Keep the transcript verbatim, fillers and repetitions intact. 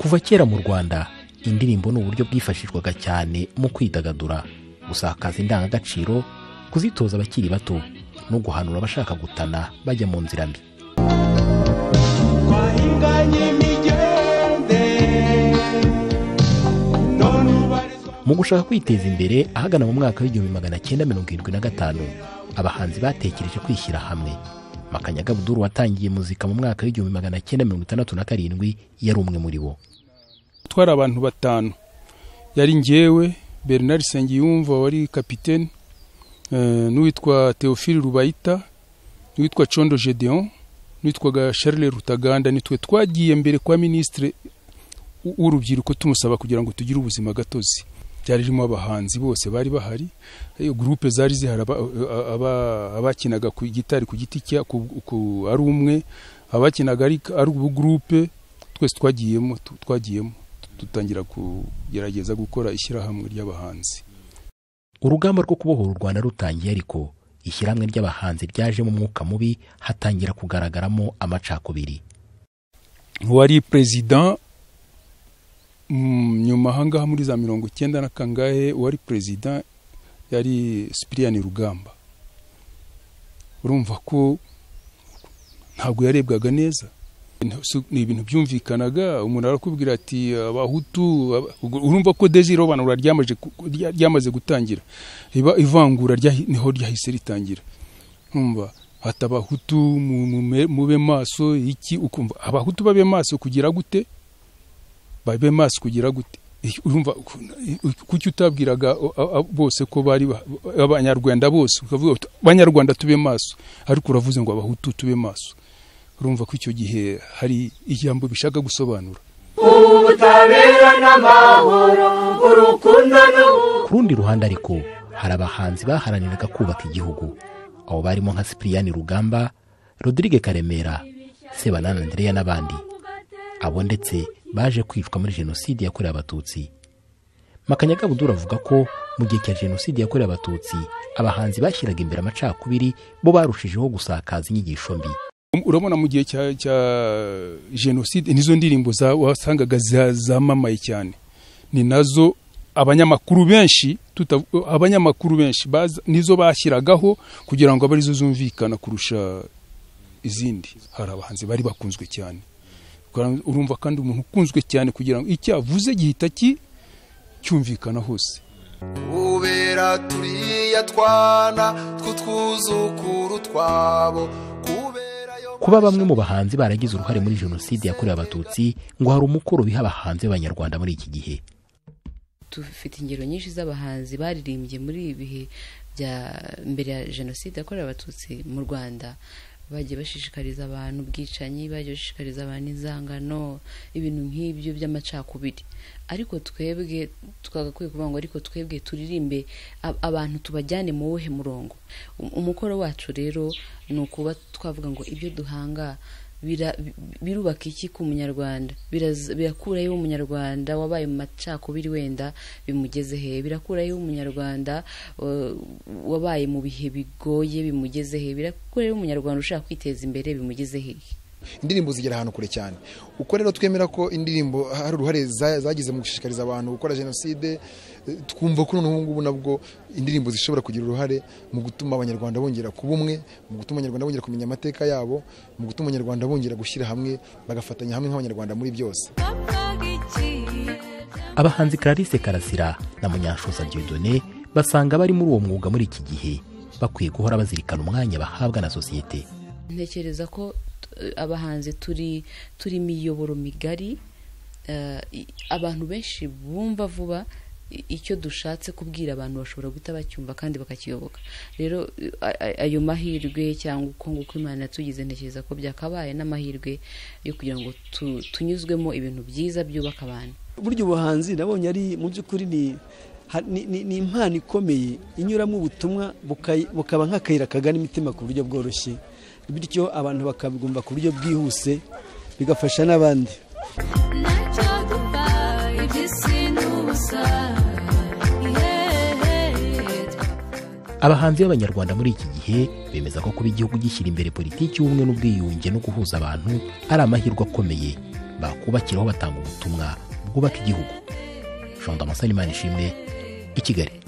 Kuva kera mu Rwanda indirimbo ni uburyo bwifashishwaga cyane mu kwidagadura, gusakaza indangagaciro, kuzitoza abakiri bato no guhanura abashaka gutana bajya mu nzira mbi. Mu gushaka kwiteza imbere ahagana mu mwaka w'igihumbi magana cyenda mirongo irindwi na gatanu abahanzi batekereje kwishyira hamwe. Makanyaga Abdul watangiye muzika mu mwaka w'igihumbi magana cyenda mirongo itandatu na karindwi yari umwe muri bo. Twari abantu batanu, yari njyewe Bernard Sengiyumva wari kapiteni, uh, n'uwitwa Theophile Rubayita, n'uwitwa Condo Gedeon, n'uwitwaga Charles Rutaganda. Nitwe twagiye mbere kwa ministre w'urubyiruko tumusaba kugira ngo tugire ubuzima gatozi. Cyarimo abahanzi bose bari bahari, iyo groupe zari zihara abakinaga ku gitari ku giti cya ari umwe, abakinaga ari ari ubu groupe, twese twagiyemo twagiyemo tutangira kugerageza gukora ishyirahamwe ry'abahanzi. Urugamba rwo kubohora u Rwanda rutangiye, ariko ishyirahamwe ry'abahanzi ryaje mu mwuka mubi, hatangira kugaragaramo amacakubiri. Wari president nyuma hanga muri za mirongo icyenda na kangahe, wari president yari Cyprien Rugamba. Urumva ko ntabwo yarebwaga neza, ni ibintu byumvikanaga. Umuntu arakubwira ati abahutu, urumva ko Desire banura ryamaje ryamaze gutangira, iba ivangura rya niho ryahise ritangira. Urumva hata abahutu mube maso iki, ukumva abahutu babe maso kugira gute, babe maso kugira gute. Urumva kuki utabwiraga bose ko bari abanyarwanda bose, ukavuga abanyarwanda tube maso, ariko uravuze ngo abahutu tube maso. Urumva ko icyo gihe hari ijambo bishaka gusobanura. Ubutabera n'amahoro, urukundo n'ubu. Ku rundi ruhande ariko hari abahanzi baharaniraga kubaka igihugu, abo barimo nka Cyprien Rugamba, Rodrigue Karemera, Sebanana Andrea n'abandi. Abo ndetse baje kwicwa muri jenoside yakorewe Abatutsi. Makanyaga Abdul avuga ko mu gihe cya jenoside yakorewe Abatutsi abahanzi bashyiraga imbere amacakubiri, bo barushijeho gusakaza inyigisho mbi. Urabona mu gihe cya cya jenoside nizo ndirimbo za wasangaga zamamaye cyane, ni nazo abanyamakuru benshi tuta abanyamakuru benshi nizo bashyiragaho kugira ngo abarizo zumvikana kurusha izindi. Hari abahanzi bari bakunzwe cyane, urumva kandi umuntu ukunzwe cyane kugira ngo icyavuze gihita ki cyumvikana hose. Ubera turiya twana tw'utwuzukuru twabo. Kuba bamwe mu bahanzi baragize uruhare muri jenoside yakorewe Abatutsi ngo hari umukoro biha abahanzi b'Abanyarwanda muri iki gihe. Dufite ingero nyinshi z'abahanzi baririmbye muri ibihe bya mbere ya jenoside yakorewe Abatutsi mu Rwanda, bagiye bashishikariza abantu ubwicanyi, bagiye bashishikariza abantu inzangano, ibintu nk'ibyo by'amacakubiri. Ariko twebwe twagakwiye kuvuga ngo ariko twebwe turirimbe abantu tubajyane mu wuhe murongo. Umukoro wacu rero ni ukuba twavuga ngo ibyo duhanga birubaka iki ku munyarwanda, birakurayo umunyarwanda wabaye mu macakubiri wenda bimugeze he, birakurayo umunyarwanda wabaye mu bihe bigoye bimugeze he, birakurayo umunyarwanda ushaka kwiteza imbere bimugeze he. Indirimbo zigera ahantu kure cyane. Uko rero twemera ko indirimbo hari uruhare zagize mu gushishikariza abantu gukora jenoside, twumva ko n'ubu ngubu nabwo indirimbo zishobora kugira uruhare mu gutuma abanyarwanda bongera kuba umwe, mu gutuma abanyarwanda bongera kumenya amateka yabo, mu gutuma abanyarwanda bongera gushyira hamwe bagafatanya hamwe nk'abanyarwanda muri byose. Abahanzi Clarisse Karasira na Munyanshoza Dieudonné basanga bari muri uwo mwuga muri iki gihe bakwiye guhora bazirikana umwanya bahabwa na sosiyete. Ntekereza ko abahanzi turi turi miyoboro migari, uh, abantu benshi bumva vuba icyo dushatse kubwira abantu bashobora guta bacyumva kandi bakakiyoboka. Rero ayo mahirwe cyangwa uko nguko Imana tugize, ntekereza ko byakabaye n'amahirwe yo kugira ngo tunyuzwemo ibintu byiza byubaka abantu. Buryo ubuhanzi nabonye ari mu by'ukuri ni ni impano ikomeye inyuramo ubutumwa bukaba nk'akayira kagana imitima ku buryo bworoshye, bityo abantu bakabigumba ku buryo bwihuse bigafasha n'abandi. Abahanzi b'Abanyarwanda muri iki gihe bemeza ko kuba igihugu gishyira imbere politiki y'ubumwe n'ubwiyunge no guhuza abantu ari amahirwe akomeye bakubakiraho batanga ubutumwa bwubaka igihugu. Jean Damascene Manishimwe, i Kigali.